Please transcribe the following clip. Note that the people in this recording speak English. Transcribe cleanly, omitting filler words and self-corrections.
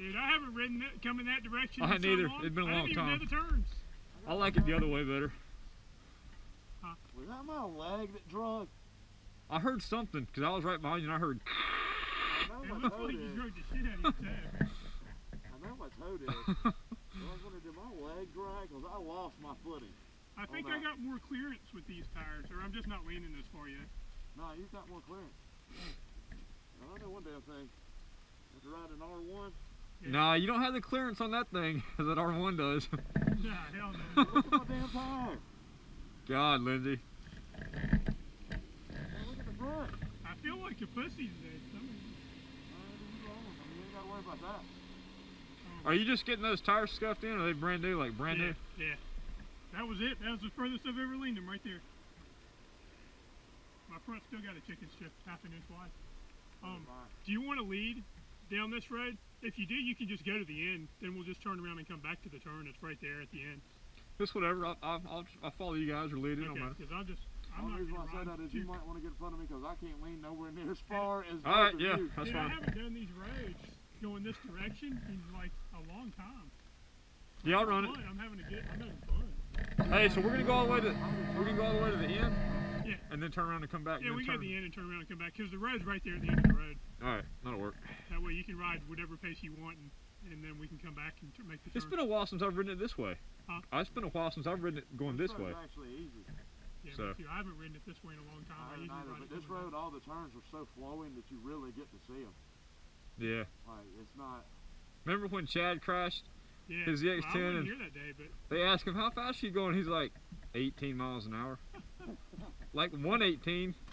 Dude, I haven't ridden that, come in that direction. I hadn't either. So long. It's been a long time. I didn't even know the turns. I like it the other way better. Was that my leg that drug? I heard something because I was right behind you and I heard. I It know my looks toe like you did. drug the shit out of your tab. I know my toe did. I was wondering, did my leg drag? Because I lost my footing. I think I got more clearance with these tires, or I'm just not leaning this far yet. No, you got more clearance. I don't know one damn thing. If you ride an R1. Yeah. Nah, you don't have the clearance on that thing as that R1 does. Nah, hell no. Look at my damn tire. God, Lindsay. Hey, look at the front. I feel like a pussy today. You ain't got to worry about that. Are you just getting those tires scuffed in, or are they brand new, like brand new? Yeah. That was it. That was the furthest I've ever leaned them right there. My front still got a chicken strip, 1/2 inch wide. Do you want to lead down this road? If you do, you can just go to the end. Then we'll just turn around and come back to the turn. It's right there at the end. Just whatever. I'll follow you guys or lead it. Okay, because I'm The not only reason going I say that is you might want to get in front of me because I can't lean nowhere near as far as All right, both of yeah, you. that's Dude, I fine. haven't done these roads going this direction in like a long time. Yeah, I'll run it. I'm having fun. Hey, so we're gonna go all the way to the end. Yeah. And then turn around and come back. Yeah, and we then go to the end and turn around and come back because the road's right there at the end of the road. All right, that'll work. That way you can ride whatever pace you want, and then we can come back and make the turn. It's been a while since I've ridden it this way. Huh? It's been a while since I've ridden it going this way. It's actually easy. Yeah, So. me too. I haven't ridden it this way in a long time. I I haven't usually either, ride but it this coming road, back. all the turns are so flowing that you really get to see them. Yeah. Like, it's not... Remember when Chad crashed? Yeah. His Well, I ZX10 wasn't and here that day, but they asked him how fast are you going. He's like 18 miles an hour. Like 118.